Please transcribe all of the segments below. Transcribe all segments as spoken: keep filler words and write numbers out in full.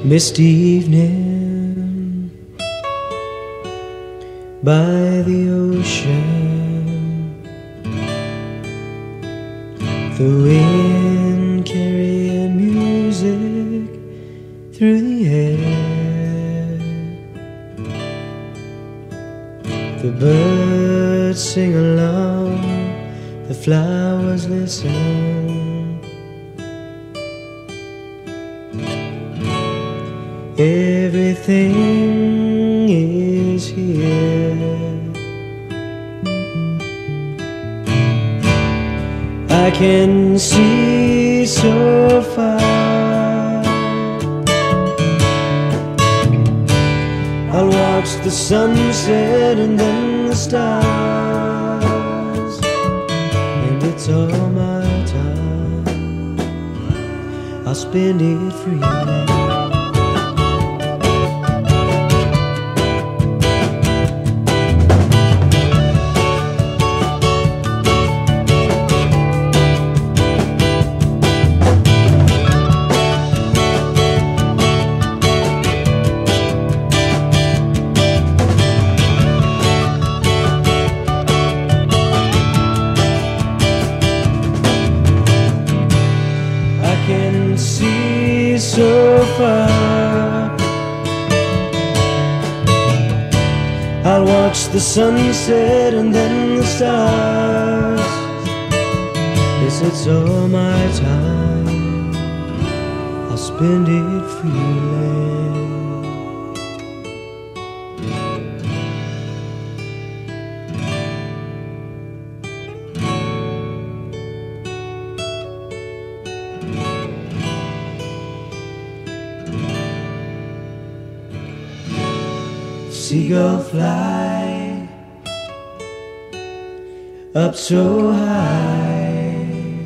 misty evening by the ocean, the wind carrying music through the air, the birds sing along, the flowers listen. Everything is here. I can see so far. I'll watch the sunset and then the stars, and it's all my time. I'll spend it freely. So far, I'll watch the sunset and then the stars. Yes, it's all my time. I'll spend it freely. Seagull fly up so high,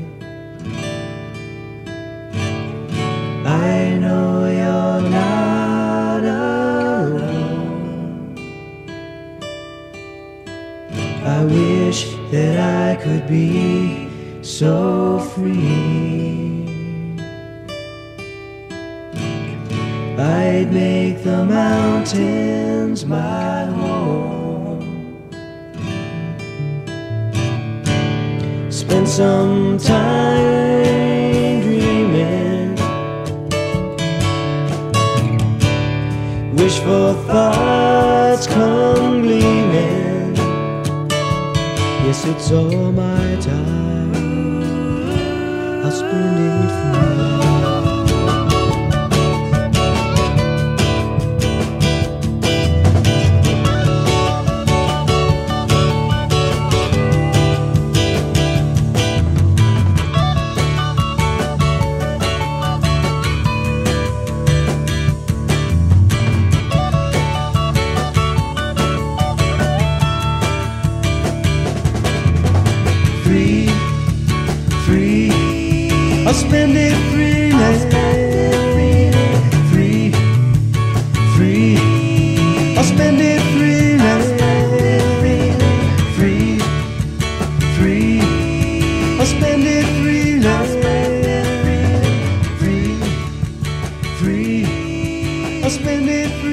I know you're not alone. I wish that I could be so free. I'd make the mountains my home, spend some time dreaming, wishful thoughts come gleaming. Yes, it's all my time. I'll spend it free. I'll spend it freely, free, free. I'll spend it freely, free, free. I'll spend it freely, free, free. I'll spend it free.